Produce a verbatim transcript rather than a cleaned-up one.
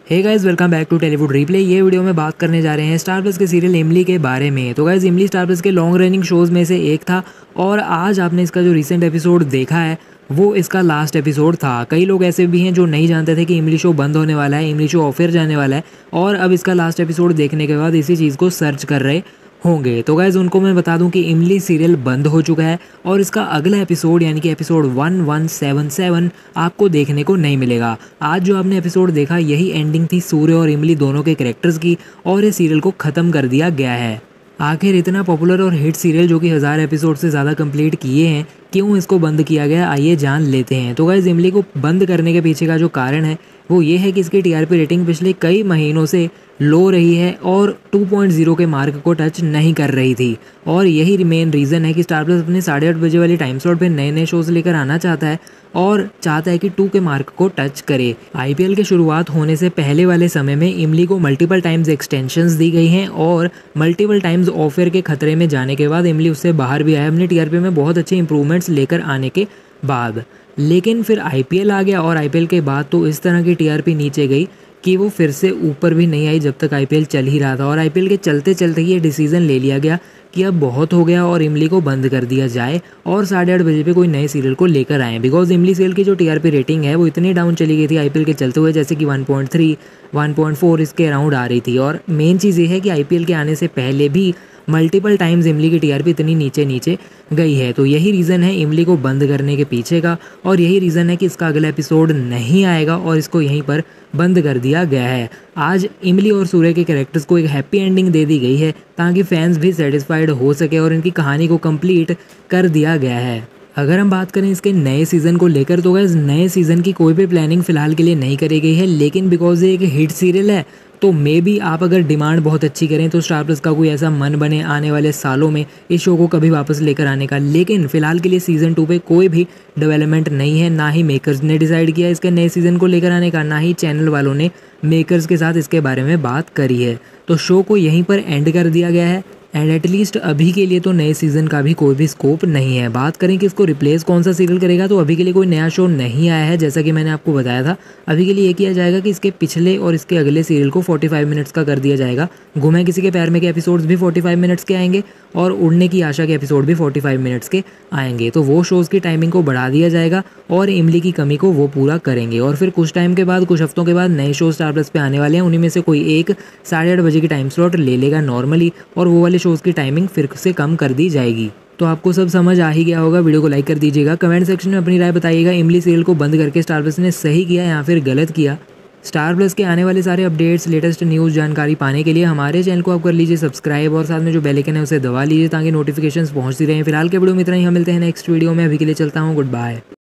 Hey guys, welcome back to Tellywood replay. ये video में बात करने जा रहे हैं स्टार प्लस के सीरियल इमली के बारे में। तो गाइस, इमली स्टार प्लस के लॉन्ग रनिंग शोज़ में से एक था और आज आपने इसका जो रिसेंट एपिसोड देखा है वो इसका लास्ट एपिसोड था। कई लोग ऐसे भी हैं जो नहीं जानते थे कि इमली शो बंद होने वाला है, इमली शो ऑफ एयर जाने वाला है और अब इसका लास्ट एपिसोड देखने के बाद इसी चीज़ को सर्च कर रहे होंगे। तो गाइज़, उनको मैं बता दूं कि इमली सीरियल बंद हो चुका है और इसका अगला एपिसोड यानी कि episode one one seven seven आपको देखने को नहीं मिलेगा। आज जो आपने एपिसोड देखा यही एंडिंग थी सूर्य और इमली दोनों के कैरेक्टर्स की और इस सीरियल को ख़त्म कर दिया गया है। आखिर इतना पॉपुलर और हिट सीरियल जो कि हज़ार एपिसोड से ज़्यादा कंप्लीट किए हैं, क्यों इसको बंद किया गया, आइए जान लेते हैं। तो गाइज़, इमली को बंद करने के पीछे का जो कारण है वो ये है कि इसकी टीआरपी रेटिंग पिछले कई महीनों से लो रही है और टू पॉइंट ज़ीरो के मार्क को टच नहीं कर रही थी और यही मेन रीज़न है कि स्टार प्लस अपने साढ़े आठ बजे वाली टाइम स्लॉट पे नए नए शोज़ लेकर आना चाहता है और चाहता है कि टू के मार्क को टच करे। आईपीएल के शुरुआत होने से पहले वाले समय में इमली को मल्टीपल टाइम्स एक्सटेंशंस दी गई हैं और मल्टीपल टाइम्स ऑफ एयर के खतरे में जाने के बाद इमली उससे बाहर भी आया अपनी टीआरपी में बहुत अच्छे इंप्रूवमेंट्स लेकर आने के बाद। लेकिन फिर आईपीएल आ गया और आईपीएल के बाद तो इस तरह की टीआरपी नीचे गई कि वो फिर से ऊपर भी नहीं आई जब तक आईपीएल चल ही रहा था। और आईपीएल के चलते चलते ये डिसीजन ले लिया गया कि अब बहुत हो गया और इमली को बंद कर दिया जाए और साढ़े आठ बजे पे कोई नए सीरियल को लेकर आए। बिकॉज इमली सीरियल की जो टीआरपी रेटिंग है वो इतनी डाउन चली गई थी आईपीएल के चलते हुए, जैसे कि one point three one point four इसके अराउंड आ रही थी। और मेन चीज़ ये है कि आईपीएल के आने से पहले भी मल्टीपल टाइम्स इमली की टीआरपी इतनी नीचे नीचे गई है। तो यही रीज़न है इमली को बंद करने के पीछे का और यही रीज़न है कि इसका अगला एपिसोड नहीं आएगा और इसको यहीं पर बंद कर दिया गया है। आज इमली और सूर्य के कैरेक्टर्स को एक हैप्पी एंडिंग दे दी गई है ताकि फैंस भी सेटिस्फाइड हो सके और इनकी कहानी को कंप्लीट कर दिया गया है। अगर हम बात करें इसके नए सीज़न को लेकर तो गाइस, नए सीज़न की कोई भी प्लानिंग फ़िलहाल के लिए नहीं करी गई है, लेकिन बिकॉज ये एक हिट सीरियल है तो मे बी आप अगर डिमांड बहुत अच्छी करें तो स्टार प्लस का कोई ऐसा मन बने आने वाले सालों में इस शो को कभी वापस लेकर आने का। लेकिन फिलहाल के लिए सीज़न टू पे कोई भी डेवलपमेंट नहीं है, ना ही मेकर्स ने डिसाइड किया इसके नए सीज़न को लेकर आने का, ना ही चैनल वालों ने मेकर्स के साथ इसके बारे में बात करी है। तो शो को यहीं पर एंड कर दिया गया है एंड एटलीस्ट अभी के लिए तो नए सीज़न का भी कोई भी स्कोप नहीं है। बात करें कि इसको रिप्लेस कौन सा सीरियल करेगा तो अभी के लिए कोई नया शो नहीं आया है, जैसा कि मैंने आपको बताया था। अभी के लिए ये किया जाएगा कि इसके पिछले और इसके अगले सीरियल को पैंतालीस मिनट्स का कर दिया जाएगा। घुमे किसी के पैर में के एपिसोड्स भी पैंतालीस मिनट्स के आएंगे और उड़ने की आशा के एपिसोड भी पैंतालीस मिनट्स के आएंगे। तो वो शोज़ की टाइमिंग को बढ़ा दिया जाएगा और इमली की कमी को वो पूरा करेंगे। और फिर कुछ टाइम के बाद, कुछ हफ्तों के बाद नए शो स्टार प्लस पे आने वाले हैं, उन्हीं में से कोई एक साढ़े आठ बजे की टाइम स्लॉट ले लेगा नॉर्मली और वो वाले शोज़ की टाइमिंग फिर से कम कर दी जाएगी। तो आपको सब समझ आ ही गया होगा। वीडियो को लाइक कर दीजिएगा, कमेंट सेक्शन में अपनी राय बताइएगा इमली सीरियल को बंद करके स्टार प्लस ने सही किया या फिर गलत किया। स्टार प्लस के आने वाले सारे अपडेट्स, लेटेस्ट न्यूज़ जानकारी पाने के लिए हमारे चैनल को आप कर लीजिए सब्सक्राइब और साथ में जो बेल आइकन है उसे दबा लीजिए ताकि नोटिफिकेशंस पहुंचती रहें। फिलहाल के वीडियो में इतना ही, हम मिलते हैं नेक्स्ट वीडियो में। अभी के लिए चलता हूं, गुड बाय।